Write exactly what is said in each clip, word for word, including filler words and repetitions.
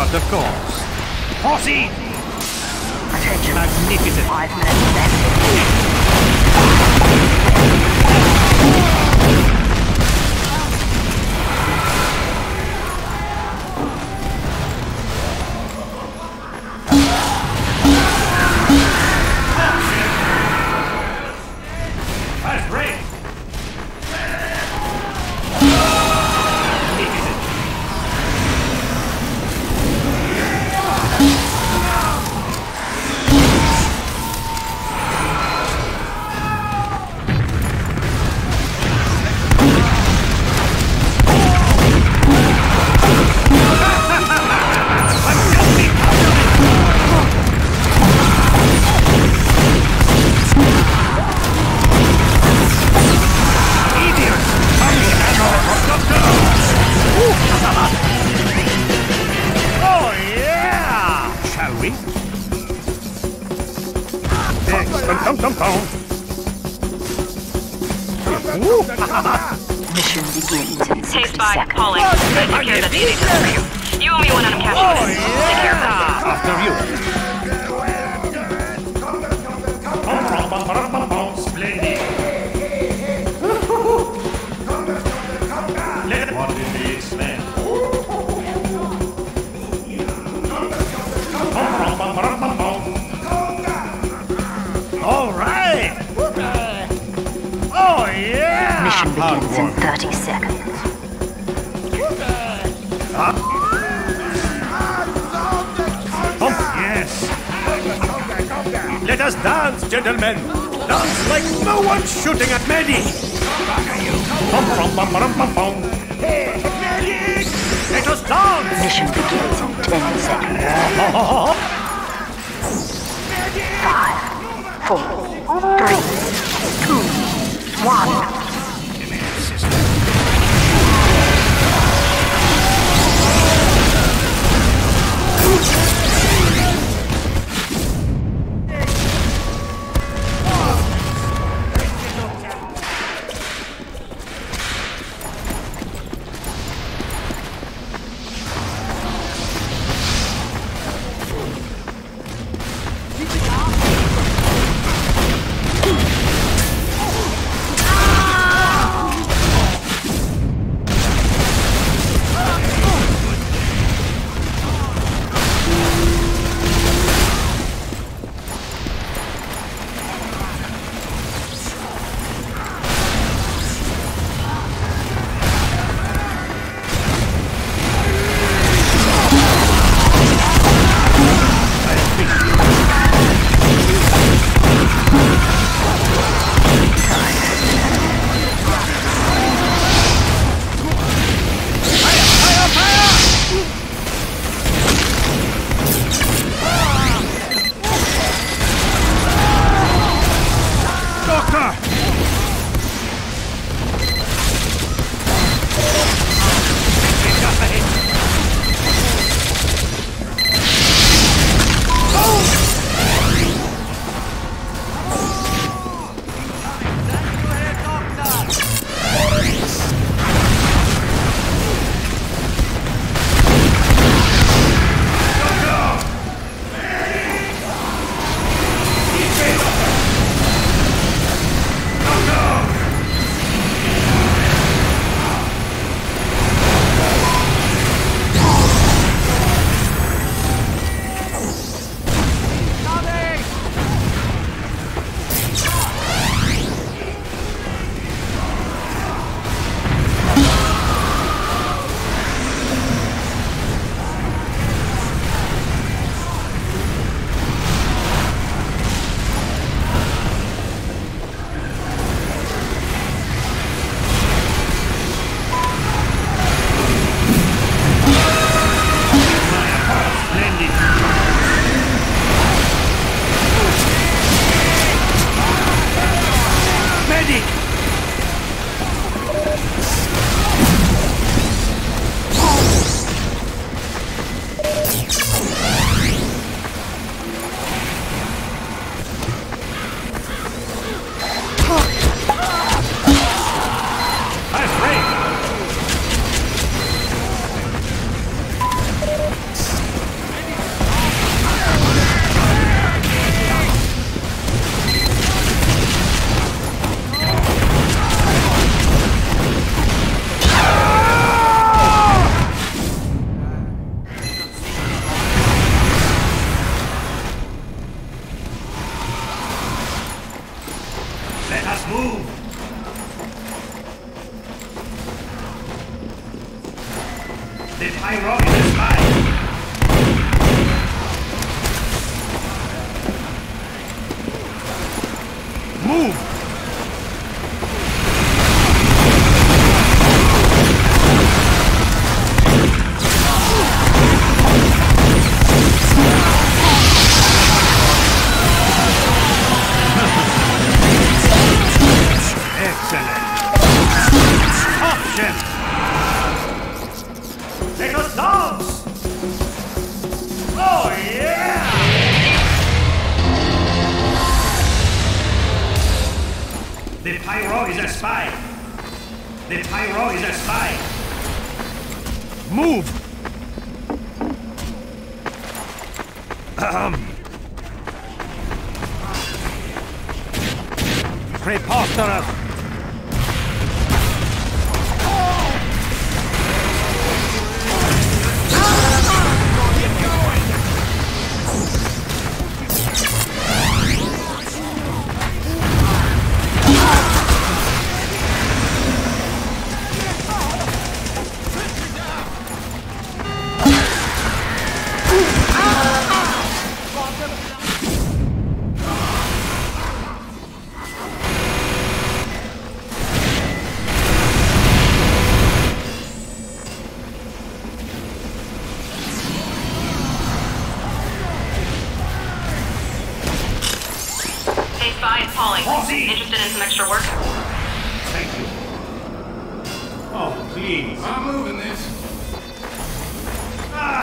But of course. Horsey! Attention. Magnificent. Five minutes left. That's great! Mission begins in Hey, sixty Spy, seconds. calling. I took care of that shooting for you. You owe me one out of cash. Oh, Take care of that. After you. Splendid. What did we expect? All right. Oh, yeah. Mission begins in thirty seconds. Oh, yes. Let us dance, gentlemen. Dance like no one's shooting at Maddie. Bum, bum, bum, bum, bum, bum. Hey, Maddie! Let us dance. Mission begins in ten seconds. Five, four, three, two, one. The pyro is a spy. Move! Excellent. Option. Let us dance. Oh yeah! The pyro is a spy. The pyro is a spy. Move. Ahem. Preposterous. Hey, Spy, it's Polly. Proceed. Interested in some extra work? Thank you. Oh, please. I'm moving this. Ah!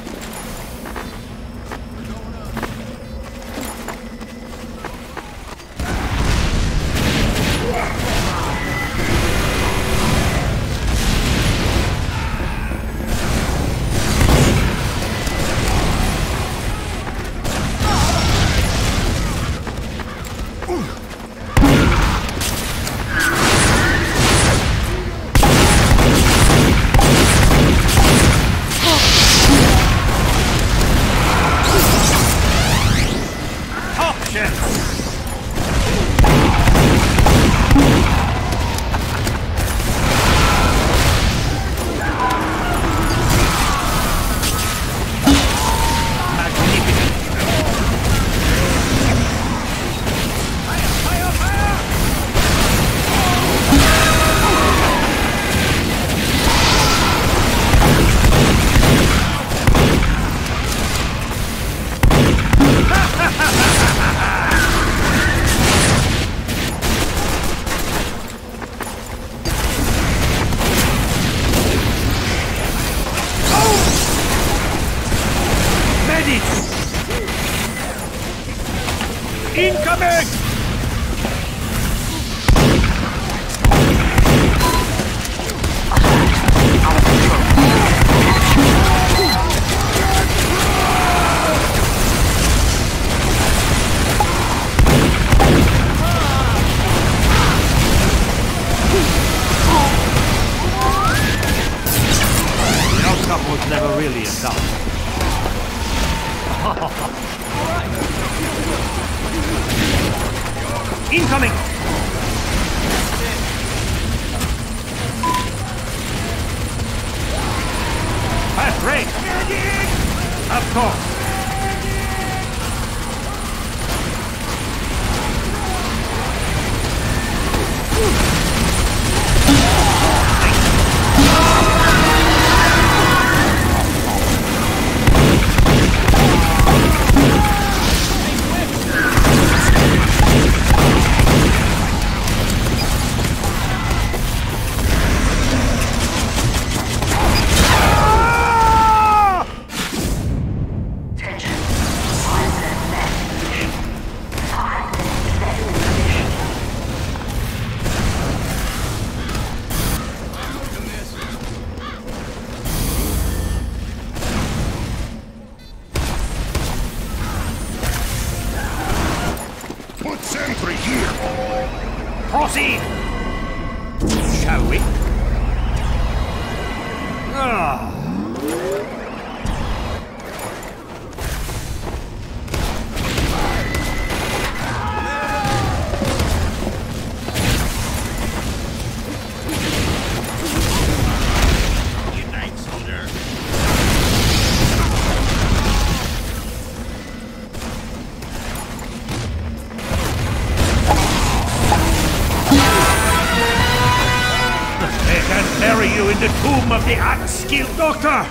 Incoming! The outcome was never really a doubt. Incoming! Fast rate! Of course! Put sentry here. Proceed! Shall we? Ah. Good night, soldier. bury you in the tomb of the unskilled doctor!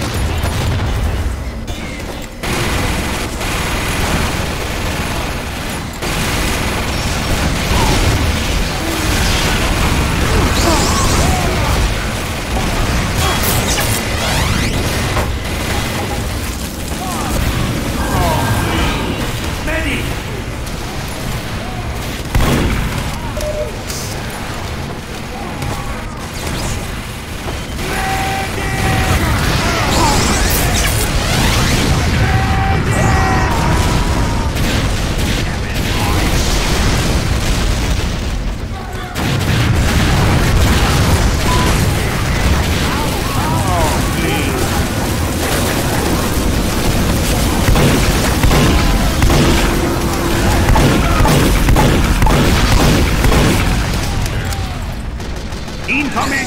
Incoming!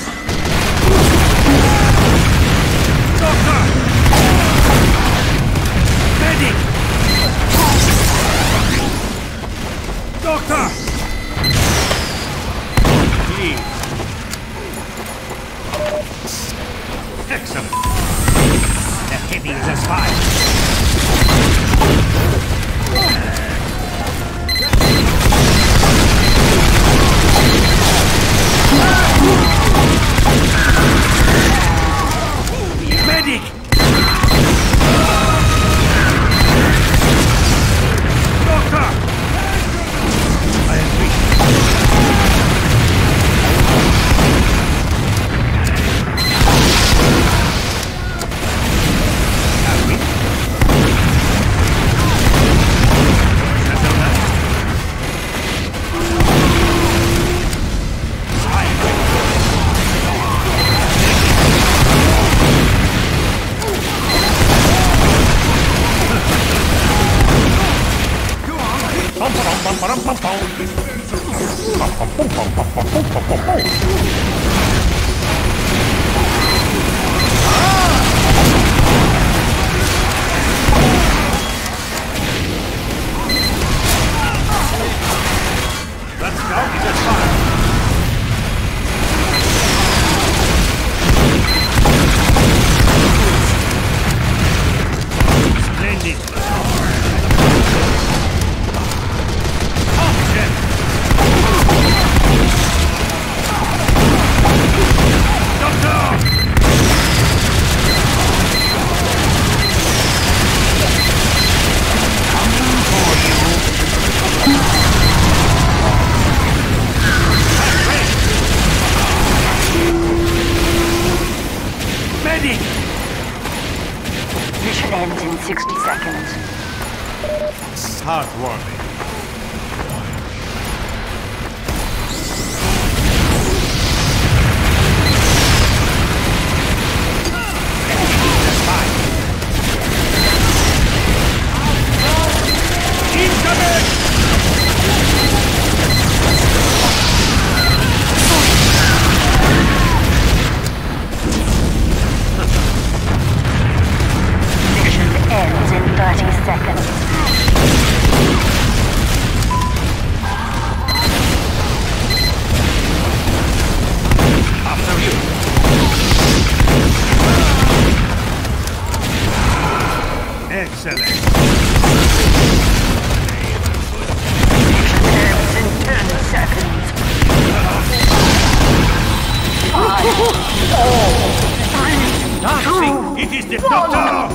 Doctor! Medic! Doctor! Please. Excellent. That heavy is a spy. Medic! Doctor! I am weak. Are we? That's all right. Bum, bum, bum, bum, bum, bum. Bum, bum, bum, bum, bum, bum, bum, bum, bum, bum. Let's go, he's a spy. Splendid. Mission ends in sixty seconds. Heartwarming. Ends in thirty seconds. After you. Excellent. Ends in ten seconds. Five, four, three, Dancing! It is the doctor!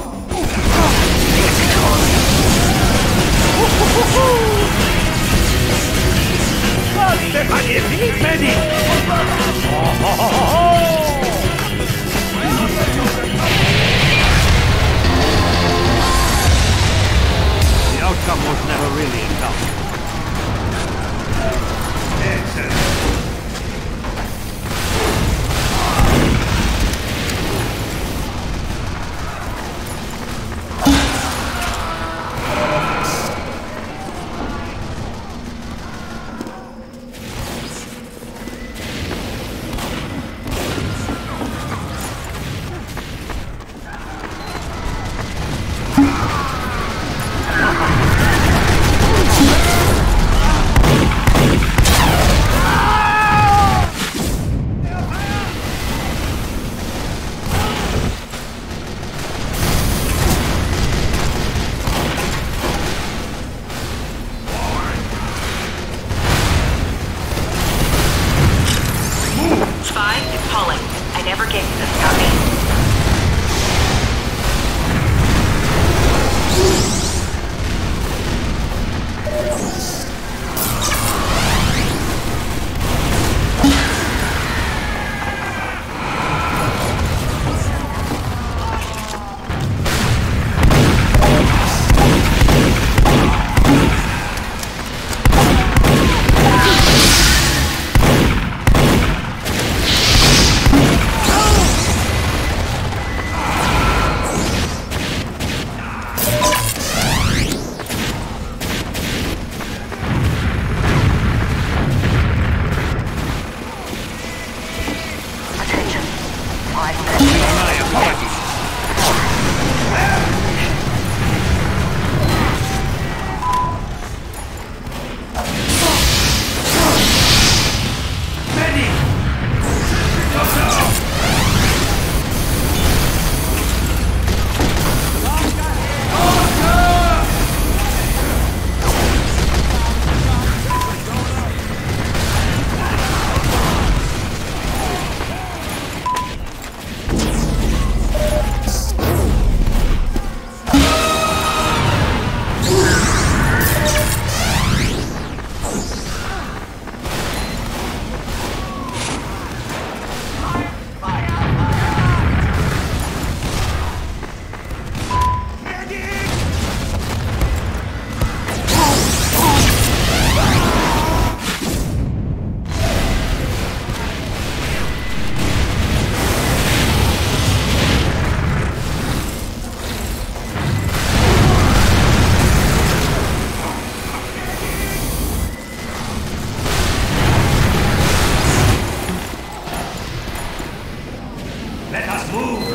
The magnificent medic! The outcome was never really in doubt. Excellent. Apologies. Let us move!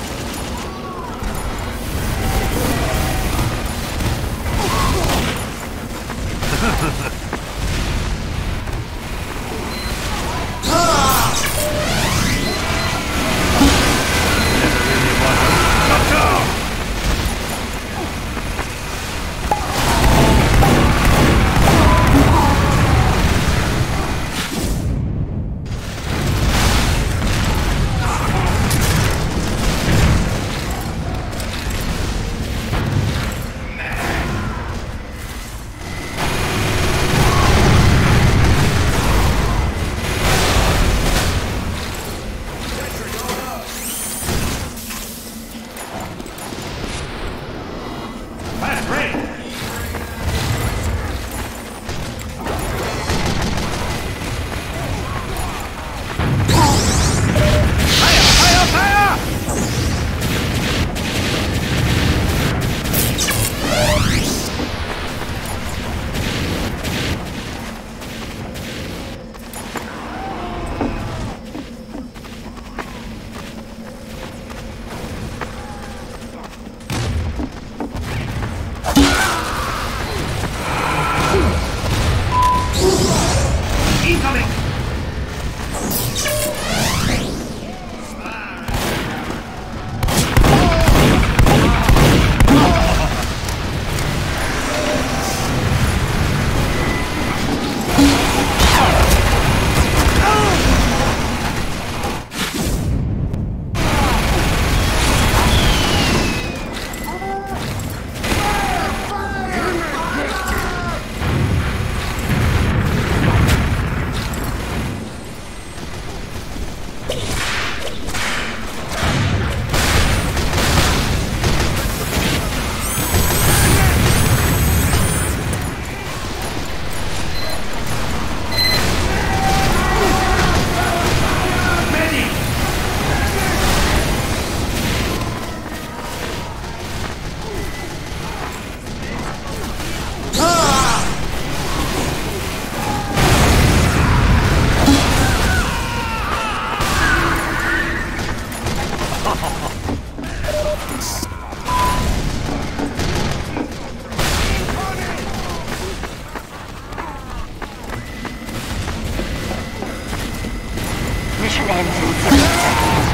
Mission ends in sixty seconds.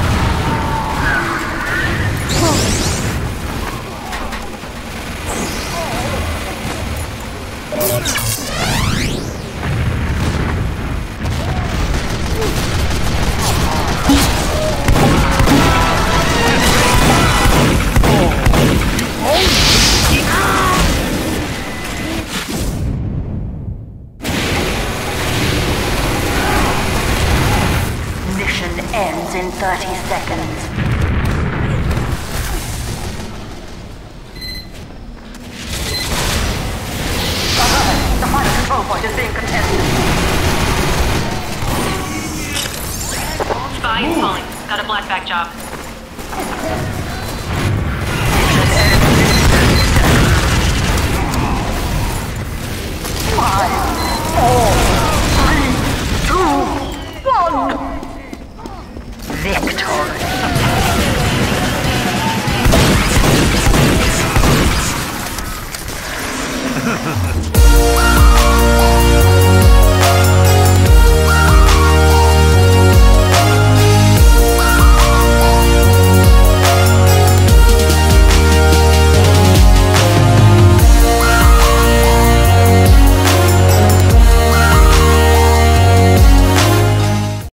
Ends in thirty seconds. The final control point is being contested. Spy is falling. Got a blackback job. Five, four, three, two, one.